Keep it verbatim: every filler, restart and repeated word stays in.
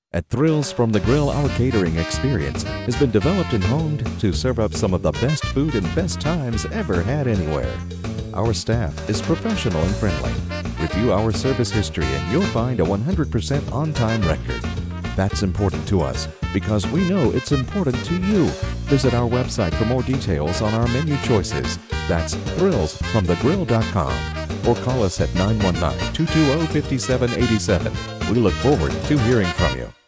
At Thrills from the Grill, our catering experience has been developed and honed to serve up some of the best food and best times ever had anywhere. Our staff is professional and friendly. Review our service history and you'll find a one hundred percent on-time record. That's important to us because we know it's important to you. Visit our website for more details on our menu choices. That's thrills from the grill dot com or call us at nine one nine, two two zero, five seven eight seven. We look forward to hearing from you.